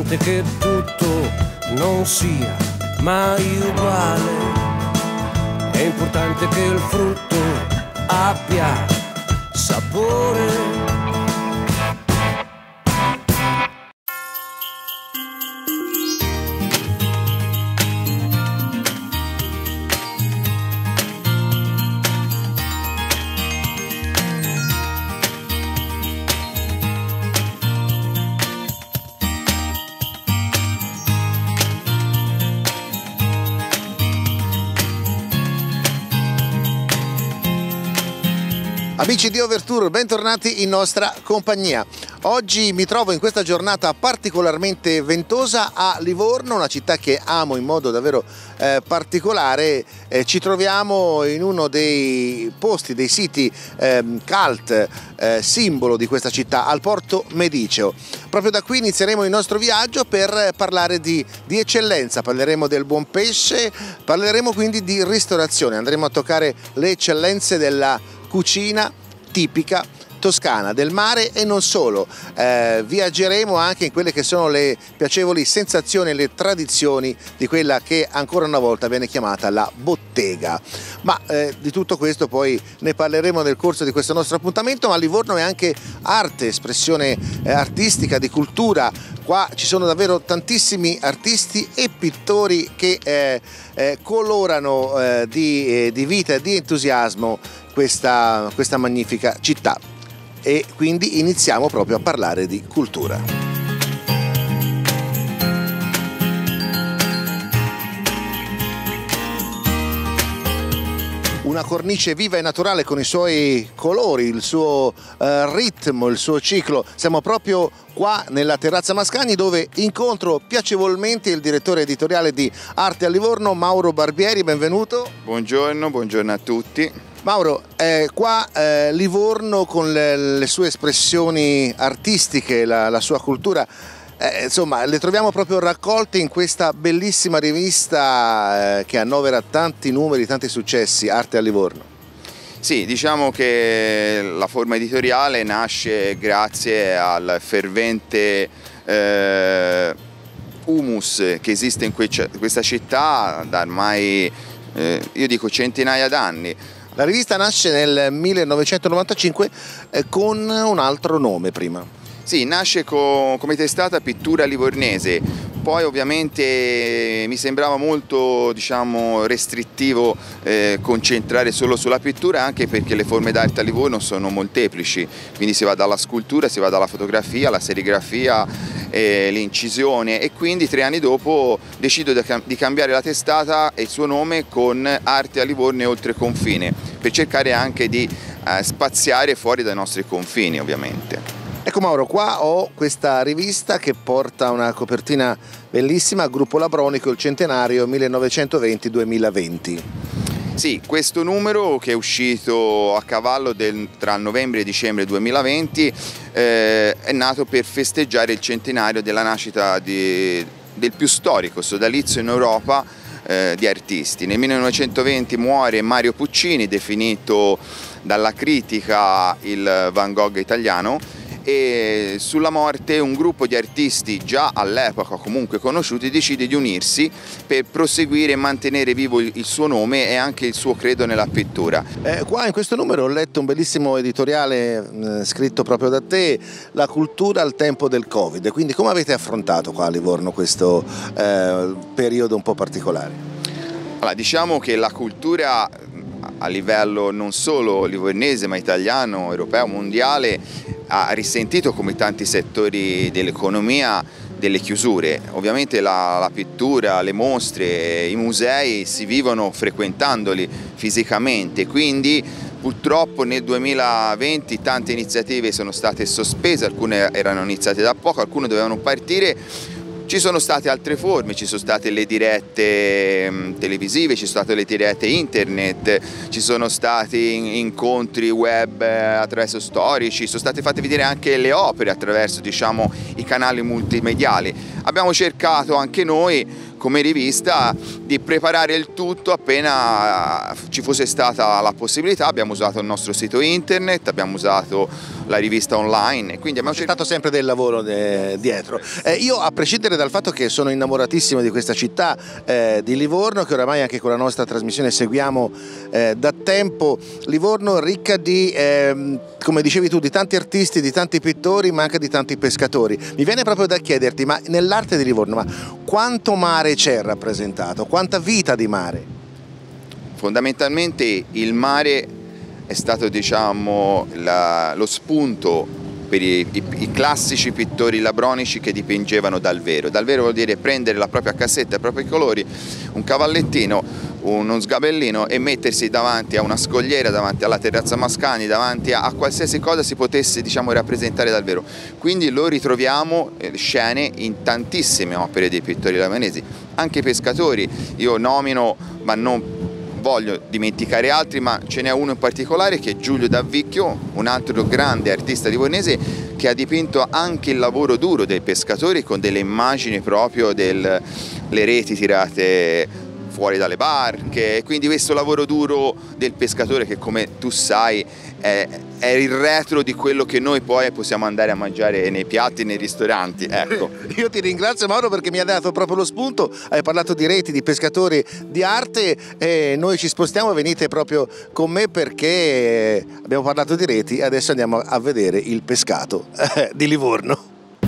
importante che tutto non sia mai uguale, è importante che il frutto abbia sapore. Amici di Overtour, bentornati in nostra compagnia. Oggi mi trovo in questa giornata particolarmente ventosa a Livorno, una città che amo in modo davvero particolare. Ci troviamo in uno dei posti, dei siti cult, simbolo di questa città, al Porto Mediceo. Proprio da qui inizieremo il nostro viaggio per parlare di eccellenza, parleremo del buon pesce, parleremo quindi di ristorazione, andremo a toccare le eccellenze della cucina tipica toscana, del mare e non solo. Viaggeremo anche in quelle che sono le piacevoli sensazioni e le tradizioni di quella che ancora una volta viene chiamata la bottega. Ma di tutto questo poi ne parleremo nel corso di questo nostro appuntamento. Ma Livorno è anche arte, espressione artistica, di cultura. Qua ci sono davvero tantissimi artisti e pittori che colorano di vita e di entusiasmo questa magnifica città, e quindi iniziamo proprio a parlare di cultura. Una cornice viva e naturale con i suoi colori, il suo ritmo, il suo ciclo. Siamo proprio qua nella Terrazza Mascagni, dove incontro piacevolmente il direttore editoriale di Arte a Livorno, Mauro Barbieri. Benvenuto. Buongiorno a tutti. Mauro, qua Livorno con le sue espressioni artistiche, la sua cultura, insomma, le troviamo proprio raccolte in questa bellissima rivista che annovera tanti numeri, tanti successi, Arte a Livorno. Sì, diciamo che la forma editoriale nasce grazie al fervente humus che esiste in questa città da ormai, io dico, centinaia d'anni. La rivista nasce nel 1995 con un altro nome prima. Sì, nasce come testata Pittura Livornese, poi ovviamente mi sembrava molto, diciamo, restrittivo concentrare solo sulla pittura, anche perché le forme d'arte a Livorno sono molteplici, quindi si va dalla scultura, si va dalla fotografia, alla serigrafia, l'incisione, e quindi 3 anni dopo decido di cambiare la testata e il suo nome con Arte a Livorno e oltre confine, per cercare anche di spaziare fuori dai nostri confini, ovviamente. Ecco Mauro, qua ho questa rivista che porta una copertina bellissima, Gruppo Labronico, il centenario 1920-2020. Sì, questo numero, che è uscito a cavallo tra novembre e dicembre 2020, è nato per festeggiare il centenario della nascita del più storico sodalizio in Europa di artisti. Nel 1920 muore Mario Puccini, definito dalla critica il Van Gogh italiano, e sulla morte un gruppo di artisti già all'epoca comunque conosciuti decide di unirsi per proseguire e mantenere vivo il suo nome e anche il suo credo nella pittura. Qua in questo numero ho letto un bellissimo editoriale scritto proprio da te, la cultura al tempo del Covid, quindi come avete affrontato qua a Livorno questo periodo un po' particolare? Allora, diciamo che la cultura a livello non solo livornese ma italiano, europeo, mondiale ha risentito, come tanti settori dell'economia, delle chiusure. Ovviamente la pittura, le mostre, i musei si vivono frequentandoli fisicamente, quindi purtroppo nel 2020 tante iniziative sono state sospese, alcune erano iniziate da poco, alcune dovevano partire. Ci sono state altre forme, ci sono state le dirette televisive, ci sono state le dirette internet, ci sono stati incontri web attraverso storici, sono state fatte vedere anche le opere attraverso, diciamo, i canali multimediali. Abbiamo cercato anche noi come rivista di preparare il tutto appena ci fosse stata la possibilità. Abbiamo usato il nostro sito internet, abbiamo usato la rivista online. Quindi abbiamo C'è stato sempre del lavoro dietro. Io, a prescindere dal fatto che sono innamoratissimo di questa città di Livorno, che oramai anche con la nostra trasmissione seguiamo da tempo, Livorno ricca di, come dicevi tu, di tanti artisti, di tanti pittori, ma anche di tanti pescatori. Mi viene proprio da chiederti, ma nell'arte di Livorno, ma quanto mare c'è rappresentato? Quanta vita di mare? Fondamentalmente il mare è stato, diciamo, lo spunto per i classici pittori labronici che dipingevano dal vero. Dal vero vuol dire prendere la propria cassetta, i propri colori, un cavallettino, uno sgabellino e mettersi davanti a una scogliera, davanti alla terrazza Mascagni, davanti a qualsiasi cosa si potesse, diciamo, rappresentare dal vero. Quindi lo ritroviamo scene in tantissime opere dei pittori lamanesi, anche i pescatori. Io nomino, ma non voglio dimenticare altri, ma ce n'è uno in particolare che è Giulio Davvicchio, un altro grande artista livornese che ha dipinto anche il lavoro duro dei pescatori con delle immagini proprio delle reti tirate fuori dalle barche, quindi questo lavoro duro del pescatore che, come tu sai, è il retro di quello che noi poi possiamo andare a mangiare nei piatti, nei ristoranti. Ecco. Io ti ringrazio, Mauro, perché mi ha dato proprio lo spunto. Hai parlato di reti, di pescatori, di arte, e noi ci spostiamo, venite proprio con me perché abbiamo parlato di reti e adesso andiamo a vedere il pescato di Livorno.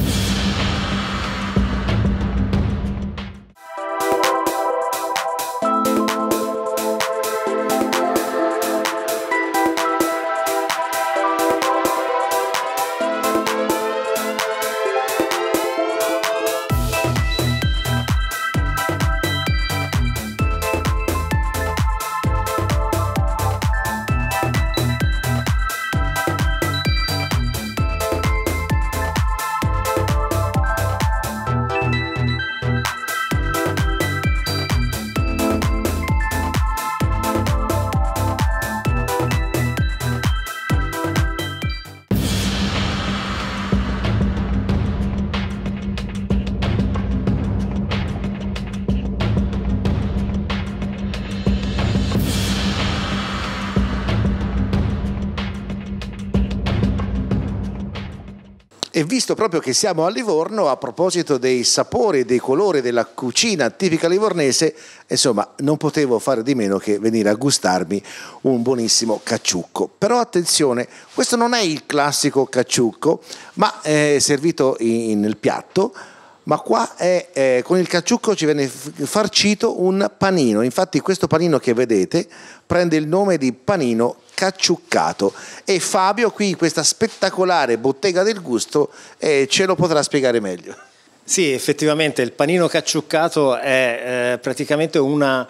E visto proprio che siamo a Livorno, a proposito dei sapori e dei colori della cucina tipica livornese, insomma, non potevo fare di meno che venire a gustarmi un buonissimo cacciucco. Però attenzione, questo non è il classico cacciucco, ma è servito nel piatto, ma qua con il cacciucco ci viene farcito un panino. Infatti questo panino che vedete prende il nome di panino cacciuccato, e Fabio qui in questa spettacolare bottega del gusto ce lo potrà spiegare meglio. Sì, effettivamente il panino cacciuccato è praticamente un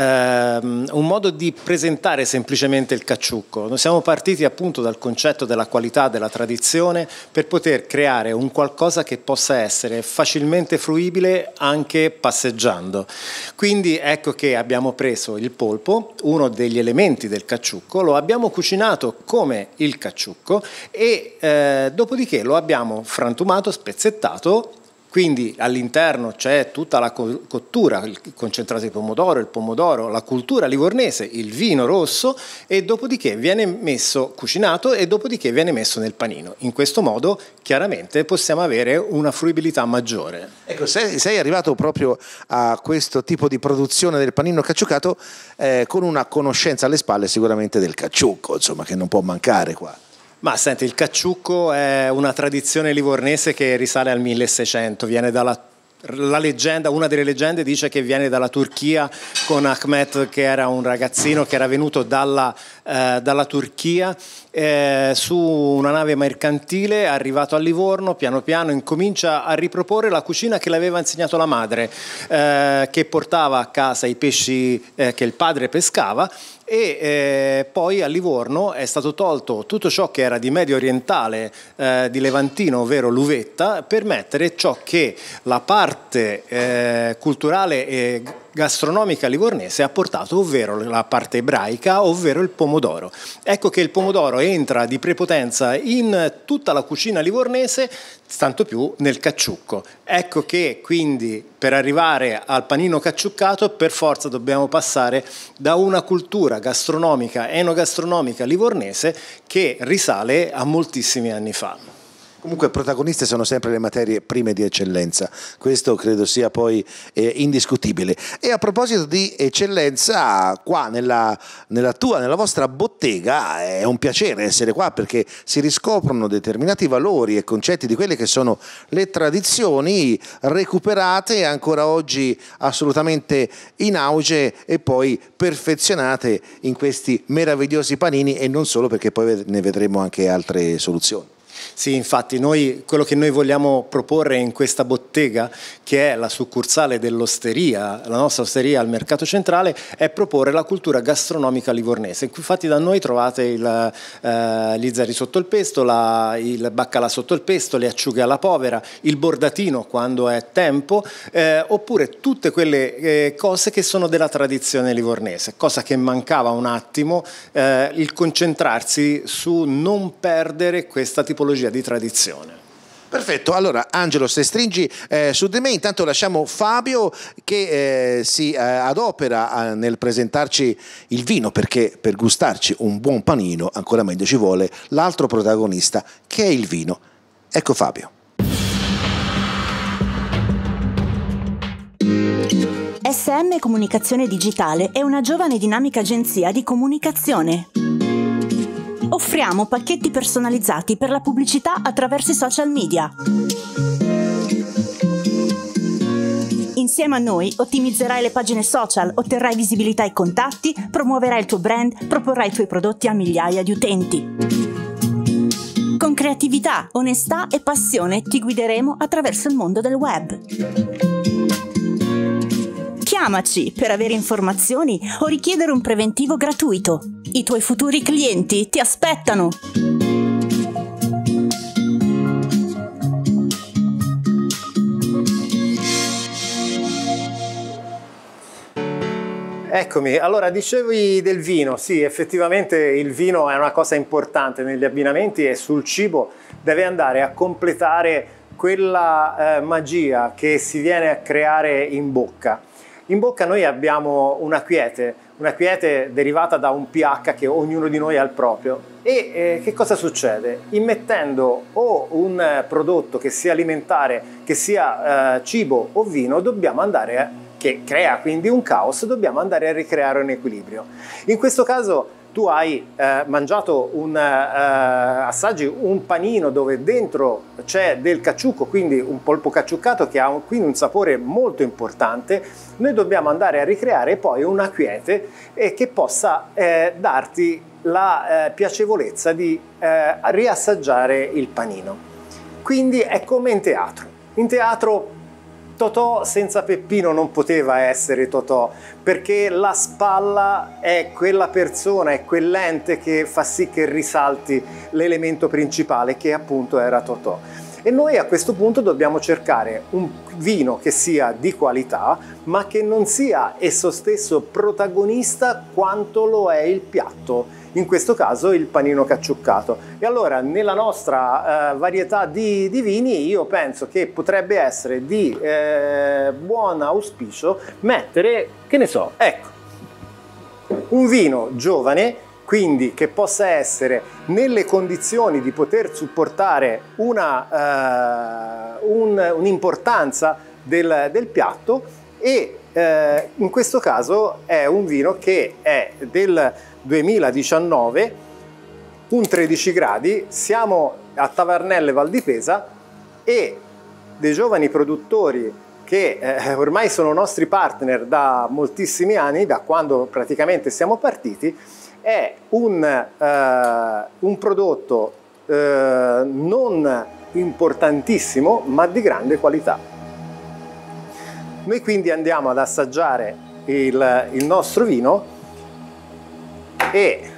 modo di presentare semplicemente il cacciucco. Noi siamo partiti appunto dal concetto della qualità, della tradizione, per poter creare un qualcosa che possa essere facilmente fruibile anche passeggiando. Quindi ecco che abbiamo preso il polpo, uno degli elementi del cacciucco, lo abbiamo cucinato come il cacciucco e dopodiché lo abbiamo frantumato, spezzettato. Quindi all'interno c'è tutta la cottura, il concentrato di pomodoro, il pomodoro, la cultura livornese, il vino rosso, e dopodiché viene messo cucinato e dopodiché viene messo nel panino. In questo modo chiaramente possiamo avere una fruibilità maggiore. Ecco, sei arrivato proprio a questo tipo di produzione del panino cacciuccato con una conoscenza alle spalle sicuramente del cacciucco, insomma, che non può mancare qua. Ma senti, il cacciucco è una tradizione livornese che risale al 1600, viene dalla leggenda, una delle leggende dice che viene dalla Turchia con Ahmet, che era un ragazzino che era venuto dalla Turchia su una nave mercantile, è arrivato a Livorno, piano piano incomincia a riproporre la cucina che le aveva insegnato la madre, che portava a casa i pesci che il padre pescava, e poi a Livorno è stato tolto tutto ciò che era di medio orientale, di levantino, ovvero l'uvetta, per mettere ciò che la parte culturale e gastronomica livornese ha portato, ovvero la parte ebraica, ovvero il pomodoro. Ecco che il pomodoro entra di prepotenza in tutta la cucina livornese, tanto più nel cacciucco. Ecco che quindi per arrivare al panino cacciuccato per forza dobbiamo passare da una cultura gastronomica, enogastronomica livornese che risale a moltissimi anni fa. Comunque protagoniste sono sempre le materie prime di eccellenza, questo credo sia poi indiscutibile. E a proposito di eccellenza, qua nella vostra bottega è un piacere essere qua perché si riscoprono determinati valori e concetti di quelle che sono le tradizioni recuperate ancora oggi assolutamente in auge e poi perfezionate in questi meravigliosi panini, e non solo, perché poi ne vedremo anche altre soluzioni. Sì, infatti quello che noi vogliamo proporre in questa bottega, che è la succursale dell'osteria, la nostra osteria al Mercato Centrale, è proporre la cultura gastronomica livornese. Infatti da noi trovate gli zeri sotto il pesto, il baccalà sotto il pesto, le acciughe alla povera, il bordatino quando è tempo, oppure tutte quelle cose che sono della tradizione livornese, cosa che mancava un attimo, il concentrarsi su non perdere questa tipologia di tradizione. Perfetto, allora Angelo, se stringi su di me, intanto lasciamo Fabio che si adopera nel presentarci il vino, perché per gustarci un buon panino ancora meglio ci vuole l'altro protagonista che è il vino. Ecco Fabio. SM Comunicazione Digitale è una giovane e dinamica agenzia di comunicazione. Offriamo pacchetti personalizzati per la pubblicità attraverso i social media. Insieme a noi ottimizzerai le pagine social, otterrai visibilità e contatti, promuoverai il tuo brand, proporrai i tuoi prodotti a migliaia di utenti. Con creatività, onestà e passione ti guideremo attraverso il mondo del web. Chiamaci per avere informazioni o richiedere un preventivo gratuito. I tuoi futuri clienti ti aspettano! Eccomi, allora dicevi del vino, sì, effettivamente il vino è una cosa importante negli abbinamenti e sul cibo deve andare a completare quella magia che si viene a creare in bocca. In bocca noi abbiamo una quiete derivata da un pH che ognuno di noi ha il proprio. E che cosa succede? Immettendo o un prodotto che sia alimentare, che sia cibo o vino, che crea quindi un caos, dobbiamo andare a ricreare un equilibrio. In questo caso tu hai mangiato assaggi un panino dove dentro c'è del cacciucco, quindi un polpo cacciuccato che ha quindi un sapore molto importante. Noi dobbiamo andare a ricreare poi una quiete che possa darti la piacevolezza di riassaggiare il panino. Quindi è come in teatro. In teatro Totò senza Peppino non poteva essere Totò, perché la spalla è quella persona, è quell'ente che fa sì che risalti l'elemento principale, che appunto era Totò. E noi a questo punto dobbiamo cercare un vino che sia di qualità, ma che non sia esso stesso protagonista quanto lo è il piatto, in questo caso il panino cacciuccato. E allora nella nostra varietà di vini io penso che potrebbe essere di buon auspicio mettere, che ne so, ecco, un vino giovane, quindi che possa essere nelle condizioni di poter supportare un'importanza del piatto, e in questo caso è un vino che è del 2019, un 13 gradi, siamo a Tavernelle Val di Pesa, e dei giovani produttori che ormai sono nostri partner da moltissimi anni, da quando praticamente siamo partiti. È un prodotto non importantissimo, ma di grande qualità. Noi quindi andiamo ad assaggiare il nostro vino, e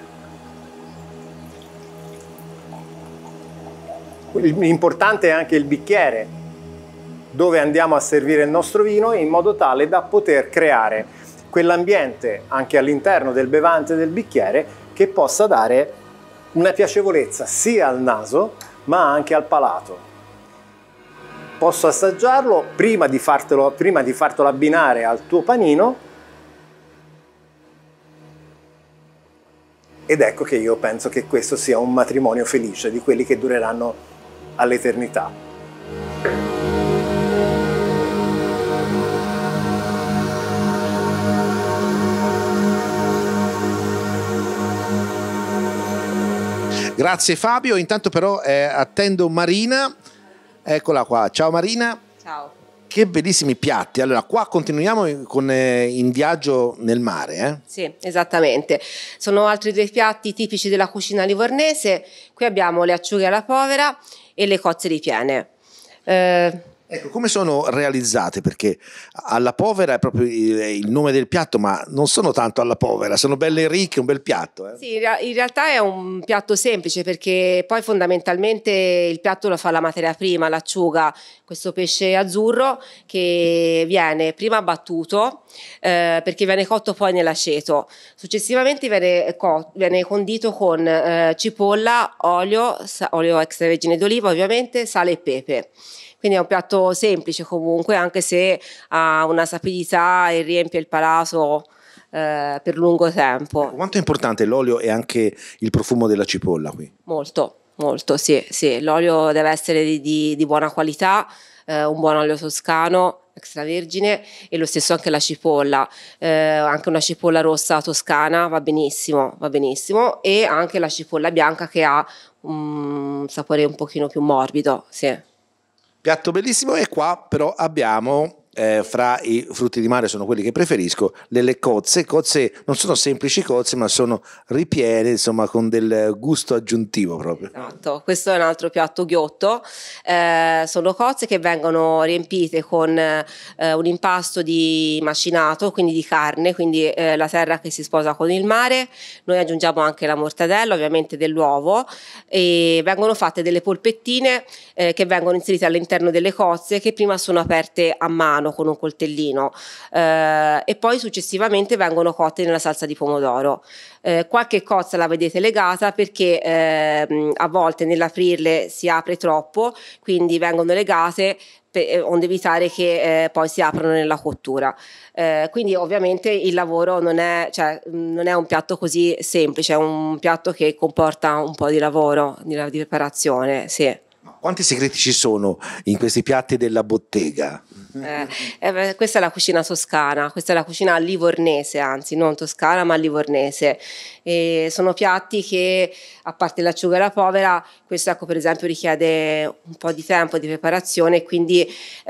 l'importante è anche il bicchiere, dove andiamo a servire il nostro vino, in modo tale da poter creare quell'ambiente anche all'interno del bevante del bicchiere che possa dare una piacevolezza sia al naso ma anche al palato. Posso assaggiarlo prima di fartelo abbinare al tuo panino, ed ecco che io penso che questo sia un matrimonio felice, di quelli che dureranno all'eternità. Grazie Fabio, intanto però attendo Marina, eccola qua, ciao Marina. Ciao. Che bellissimi piatti, allora qua continuiamo in viaggio nel mare. Sì, esattamente, sono altri due piatti tipici della cucina livornese, qui abbiamo le acciughe alla povera e le cozze ripiene. Ecco, come sono realizzate? Perché alla povera è proprio il nome del piatto, ma non sono tanto alla povera, sono belle ricche, un bel piatto. Sì, in realtà è un piatto semplice, perché poi fondamentalmente il piatto lo fa la materia prima, l'acciuga, questo pesce azzurro che viene prima battuto perché viene cotto poi nell'aceto, successivamente viene condito con cipolla, olio extravergine d'oliva ovviamente, sale e pepe. Quindi è un piatto semplice comunque, anche se ha una sapidità e riempie il palato per lungo tempo. Quanto è importante l'olio e anche il profumo della cipolla qui? Molto, molto, sì. L'olio deve essere di buona qualità, un buon olio toscano, extravergine, e lo stesso anche la cipolla, anche una cipolla rossa toscana va benissimo, e anche la cipolla bianca che ha un sapore un pochino più morbido, sì. Piatto bellissimo, e qua però abbiamo, fra i frutti di mare sono quelli che preferisco, delle cozze. Cozze non sono semplici cozze, ma sono ripiene, insomma, con del gusto aggiuntivo proprio. Esatto, questo è un altro piatto ghiotto, sono cozze che vengono riempite con un impasto di macinato, quindi di carne, quindi la terra che si sposa con il mare. Noi aggiungiamo anche la mortadella, ovviamente dell'uovo, e vengono fatte delle polpettine che vengono inserite all'interno delle cozze, che prima sono aperte a mano con un coltellino e poi successivamente vengono cotte nella salsa di pomodoro. Qualche cozza la vedete legata perché a volte nell'aprirle si apre troppo, quindi vengono legate onde evitare che poi si aprano nella cottura. Quindi ovviamente il lavoro non è un piatto così semplice, è un piatto che comporta un po' di lavoro, di preparazione, sì. Quanti segreti ci sono in questi piatti della bottega? Questa è la cucina toscana, questa è la cucina livornese, anzi non toscana ma livornese, e sono piatti che, a parte l'acciuga e la povera, questo ecco per esempio richiede un po' di tempo di preparazione, quindi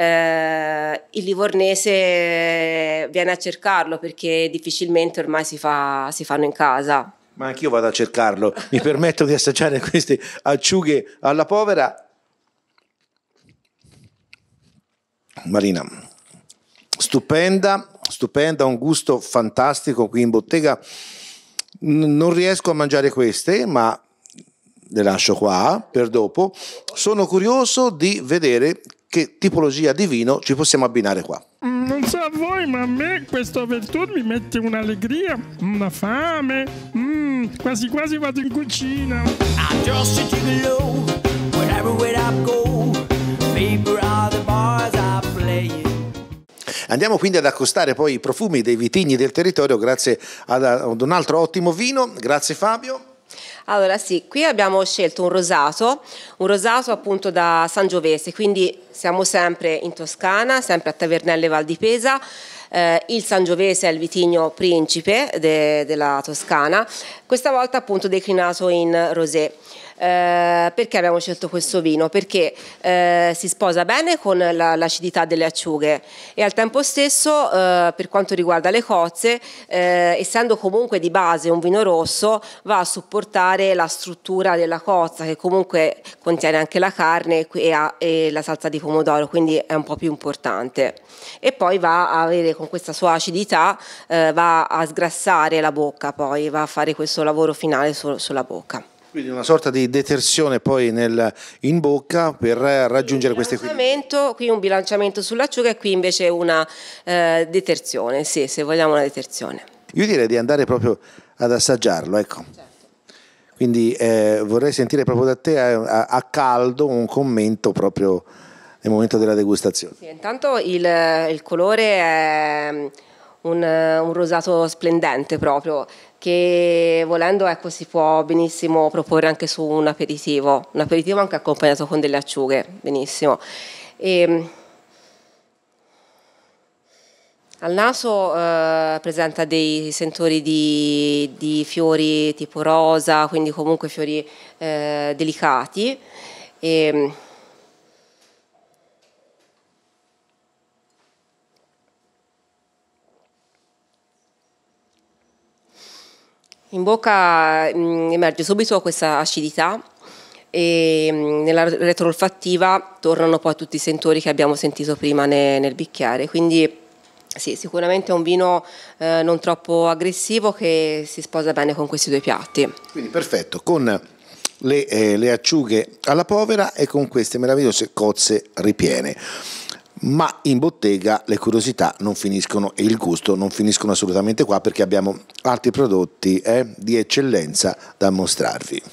il livornese viene a cercarlo perché difficilmente ormai si fanno in casa. Ma anch'io vado a cercarlo, mi permetto di assaggiare queste acciughe alla povera. Marina, stupenda, un gusto fantastico qui in bottega. Non riesco a mangiare queste, ma le lascio qua per dopo. Sono curioso di vedere che tipologia di vino ci possiamo abbinare qua. Non so a voi, ma a me questo Vertut mi mette un'allegria, una fame. Quasi quasi vado in cucina. Andiamo quindi ad accostare poi i profumi dei vitigni del territorio grazie ad un altro ottimo vino. Grazie Fabio. Allora sì, qui abbiamo scelto un rosato appunto da Sangiovese, quindi siamo sempre in Toscana, sempre a Tavernelle Val di Pesa. Il Sangiovese è il vitigno principe della Toscana, questa volta appunto declinato in rosé. Perché abbiamo scelto questo vino? Perché si sposa bene con l'acidità delle acciughe e al tempo stesso per quanto riguarda le cozze, essendo comunque di base un vino rosso, va a supportare la struttura della cozza, che comunque contiene anche la carne e la salsa di pomodoro, quindi è un po' più importante. E poi va a avere, con questa sua acidità, va a sgrassare la bocca, poi va a fare questo lavoro finale sulla bocca. Quindi una sorta di detersione poi in bocca per raggiungere questi equilibri. Qui un bilanciamento sull'acciuga e qui invece una detersione, sì, se vogliamo una detersione. Io direi di andare proprio ad assaggiarlo, ecco. Certo. Quindi vorrei sentire proprio da te a caldo un commento proprio nel momento della degustazione. Sì, intanto il colore è un rosato splendente proprio, che volendo ecco, si può benissimo proporre anche su un aperitivo anche accompagnato con delle acciughe, benissimo. Al naso presenta dei sentori di fiori tipo rosa, quindi comunque fiori delicati. In bocca emerge subito questa acidità e nella retroolfattiva tornano poi tutti i sentori che abbiamo sentito prima nel bicchiere, quindi sì, sicuramente è un vino non troppo aggressivo che si sposa bene con questi due piatti. Quindi perfetto, con le acciughe alla povera e con queste meravigliose cozze ripiene. Ma in bottega le curiosità non finiscono e il gusto non finiscono assolutamente qua, perché abbiamo altri prodotti di eccellenza da mostrarvi.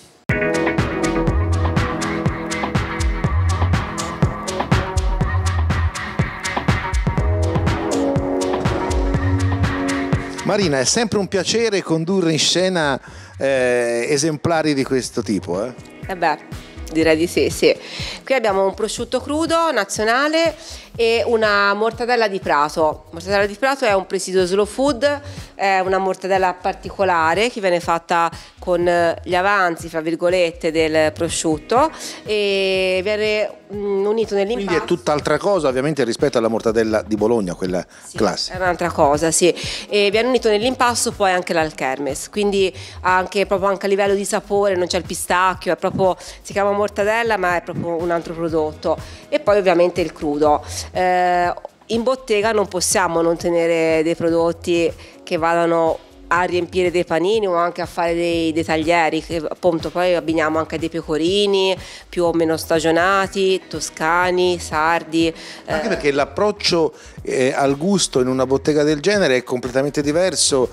Marina, è sempre un piacere condurre in scena esemplari di questo tipo. Direi di sì, sì. Qui abbiamo un prosciutto crudo nazionale e una mortadella di Prato. La mortadella di Prato è un presidio slow food, è una mortadella particolare che viene fatta con gli avanzi, fra virgolette, del prosciutto e viene unito nell'impasto. Quindi è tutt'altra cosa ovviamente rispetto alla mortadella di Bologna, quella classica. È un'altra cosa, sì. E viene unito nell'impasto poi anche l'alchermes, quindi proprio anche a livello di sapore non c'è il pistacchio, è proprio, si chiama mortadella ma è proprio un altro prodotto. E poi ovviamente il crudo. In bottega non possiamo non tenere dei prodotti che vadano a riempire dei panini o anche a fare dei taglieri, che appunto poi abbiniamo anche dei pecorini più o meno stagionati, toscani, sardi. Anche perché l'approccio al gusto in una bottega del genere è completamente diverso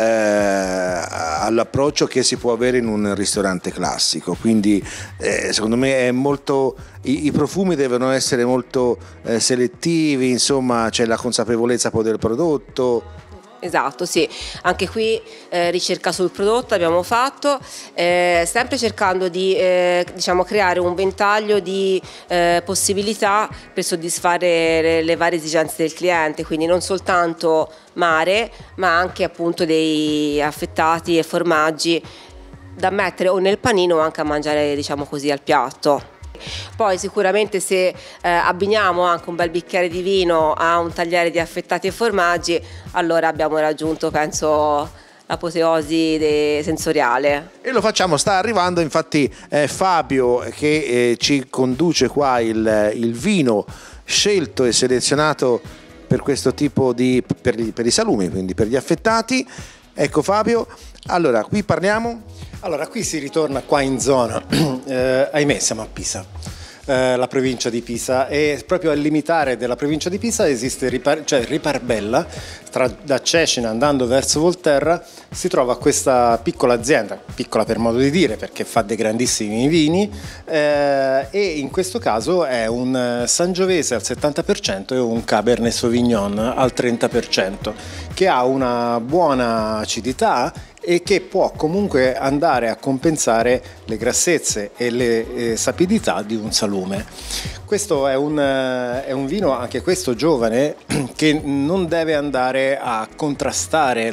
all'approccio che si può avere in un ristorante classico, quindi secondo me è molto, i profumi devono essere molto selettivi, insomma c'è la consapevolezza poi del prodotto. Esatto, sì, anche qui ricerca sul prodotto abbiamo fatto, sempre cercando di diciamo, creare un ventaglio di possibilità per soddisfare le varie esigenze del cliente, quindi non soltanto mare ma anche appunto dei affettati e formaggi da mettere o nel panino o anche a mangiare, diciamo così, al piatto. Poi sicuramente se abbiniamo anche un bel bicchiere di vino a un tagliere di affettati e formaggi, allora abbiamo raggiunto, penso, l'apoteosi sensoriale. E lo facciamo, sta arrivando infatti Fabio che ci conduce qua il vino scelto e selezionato per questo tipo di, per i salumi, quindi per gli affettati. Ecco Fabio, allora qui parliamo. Allora, qui si ritorna qua in zona, ahimè siamo a Pisa, la provincia di Pisa, e proprio al limitare della provincia di Pisa esiste Riparbella, da Cecina andando verso Volterra si trova questa piccola azienda, piccola per modo di dire perché fa dei grandissimi vini, e in questo caso è un Sangiovese al 70% e un Cabernet Sauvignon al 30%, che ha una buona acidità e che può comunque andare a compensare le grassezze e le sapidità di un salume. Questo è un vino, anche questo giovane, che non deve andare a contrastare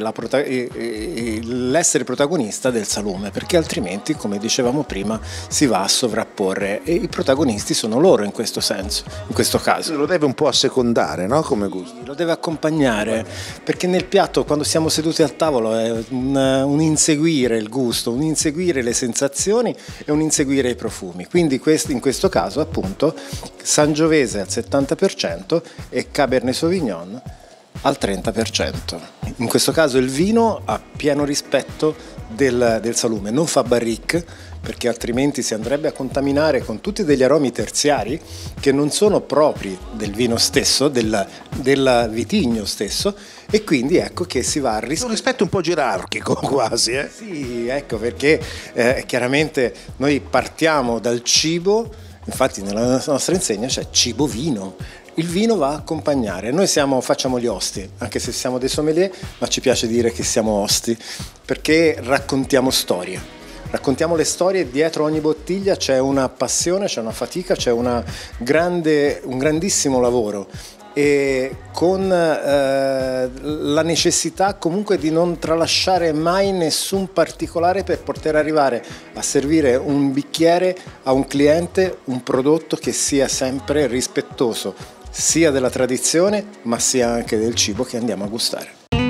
l'essere protagonista del salume, perché altrimenti, come dicevamo prima, si va a sovrapporre, e i protagonisti sono loro in questo senso, in questo caso. Lo deve un po' assecondare, no? Come gusto. Lo deve accompagnare, perché nel piatto, quando siamo seduti al tavolo, è un inseguire il gusto, un inseguire le sensazioni e un inseguire i profumi. Quindi in questo caso appunto Sangiovese al 70% e Cabernet Sauvignon al 30%. In questo caso il vino ha pieno rispetto del salume, non fa barrique, perché altrimenti si andrebbe a contaminare con tutti degli aromi terziari che non sono propri del vino stesso, del vitigno stesso, e quindi ecco che si va a Un rispetto un po' gerarchico quasi. Sì, ecco, perché chiaramente noi partiamo dal cibo, infatti nella nostra insegna c'è cibo-vino. Il vino va a accompagnare, noi facciamo gli osti, anche se siamo dei sommelier, ma ci piace dire che siamo osti, perché raccontiamo storie. Raccontiamo le storie, dietro ogni bottiglia c'è una passione, c'è una fatica, c'è un grandissimo lavoro, e con la necessità comunque di non tralasciare mai nessun particolare per poter arrivare a servire un bicchiere a un cliente, un prodotto che sia sempre rispettoso sia della tradizione ma sia anche del cibo che andiamo a gustare.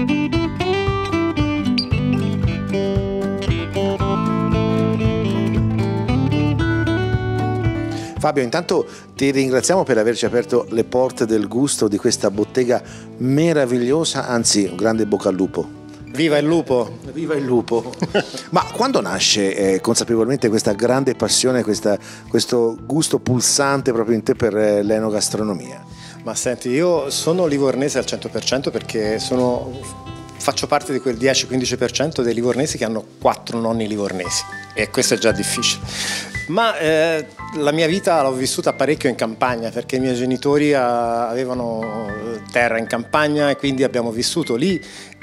Fabio, intanto ti ringraziamo per averci aperto le porte del gusto di questa bottega meravigliosa, anzi un grande bocca al lupo. Viva il lupo! Viva il lupo! Ma quando nasce consapevolmente questa grande passione, questo gusto pulsante proprio in te per l'enogastronomia? Ma senti, io sono livornese al 100% perché faccio parte di quel 10-15% dei livornesi che hanno 4 nonni livornesi, e questo è già difficile. Ma la mia vita l'ho vissuta parecchio in campagna, perché i miei genitori avevano terra in campagna e quindi abbiamo vissuto lì,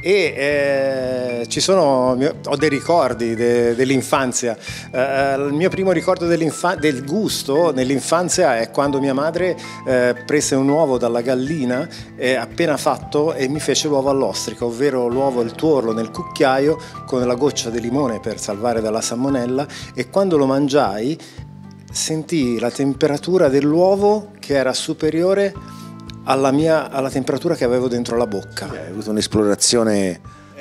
e ho dei ricordi dell'infanzia. Il mio primo ricordo del gusto nell'infanzia è quando mia madre prese un uovo dalla gallina appena fatto e mi fece l'uovo all'ostrica, ovvero il tuorlo nel cucchiaio con la goccia di limone per salvare dalla salmonella, e quando lo mangiai sentii la temperatura dell'uovo che era superiore alla temperatura che avevo dentro la bocca. Hai avuto un'esplorazione.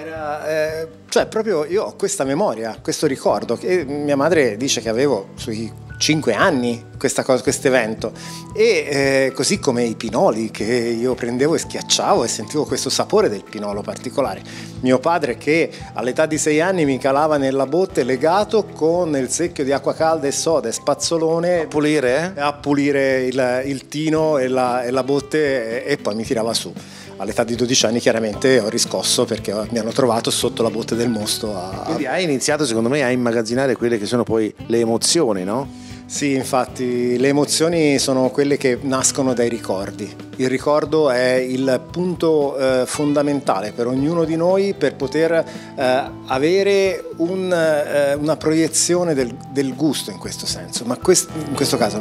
Cioè proprio io ho questa memoria, questo ricordo, che mia madre dice che avevo sui 5 anni questo evento, e così come i pinoli che io prendevo e schiacciavo e sentivo questo sapore del pinolo particolare. Mio padre che all'età di 6 anni mi calava nella botte legato con il secchio di acqua calda e soda e spazzolone a pulire il tino e la botte, e poi mi tirava su. All'età di 12 anni chiaramente ho riscosso perché mi hanno trovato sotto la botte del mosto. Quindi hai iniziato secondo me a immagazzinare quelle che sono poi le emozioni, no? Sì, infatti le emozioni sono quelle che nascono dai ricordi. Il ricordo è il punto fondamentale per ognuno di noi per poter avere una proiezione del gusto in questo senso, in questo caso,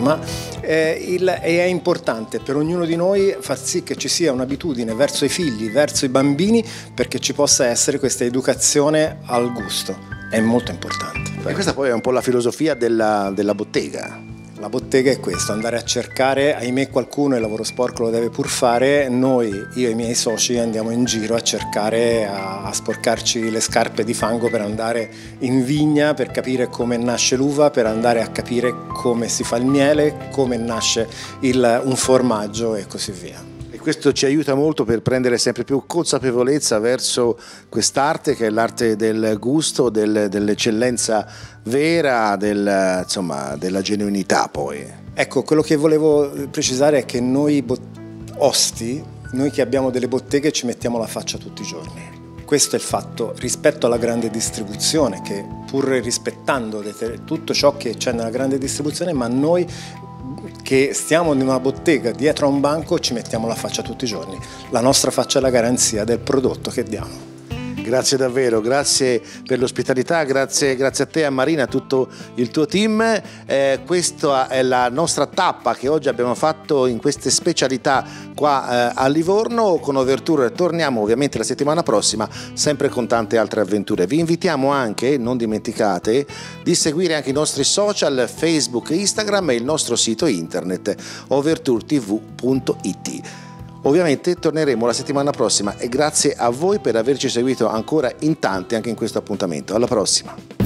è importante per ognuno di noi far sì che ci sia un'abitudine verso i figli, verso i bambini, perché ci possa essere questa educazione al gusto. È molto importante. E questa poi è un po' la filosofia della bottega. La bottega è questo, andare a cercare, ahimè qualcuno il lavoro sporco lo deve pur fare, io e i miei soci andiamo in giro a cercare, a sporcarci le scarpe di fango per andare in vigna, per capire come nasce l'uva, per andare a capire come si fa il miele, come nasce un formaggio e così via. Questo ci aiuta molto per prendere sempre più consapevolezza verso quest'arte che è l'arte del gusto, dell'eccellenza vera, della genuinità poi. Ecco, quello che volevo precisare è che noi osti, noi che abbiamo delle botteghe ci mettiamo la faccia tutti i giorni. Questo è il fatto rispetto alla grande distribuzione, che pur rispettando tutto ciò che c'è nella grande distribuzione, ma noi che stiamo in una bottega dietro a un banco ci mettiamo la faccia tutti i giorni. La nostra faccia è la garanzia del prodotto che diamo. Grazie davvero, grazie per l'ospitalità, grazie a te, a Marina, a tutto il tuo team. Questa è la nostra tappa che oggi abbiamo fatto in queste specialità qua a Livorno. Con Overture torniamo ovviamente la settimana prossima, sempre con tante altre avventure. Vi invitiamo anche, non dimenticate, di seguire anche i nostri social, Facebook, Instagram e il nostro sito internet overturetv.it. Ovviamente torneremo la settimana prossima e grazie a voi per averci seguito ancora in tanti anche in questo appuntamento. Alla prossima!